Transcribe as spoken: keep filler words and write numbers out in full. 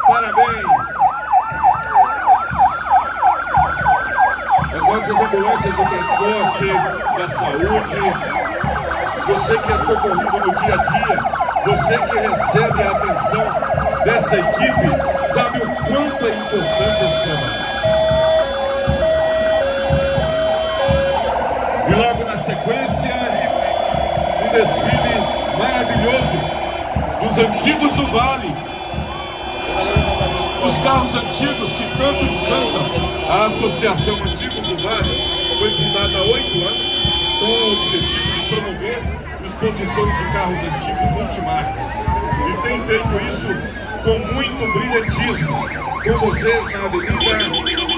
Parabéns! As nossas ambulâncias do transporte, da saúde, você que é socorrido no dia a dia, você que recebe a atenção dessa equipe, sabe o quanto é importante esse trabalho. E logo na sequência, um desfile maravilhoso dos antigos do Vale. Os carros antigos que tanto encantam. A Associação Antigos do Vale foi fundada há oito anos com o objetivo de promover exposições de carros antigos multimarcas. E tem feito isso com muito brilhantismo, com vocês na Avenida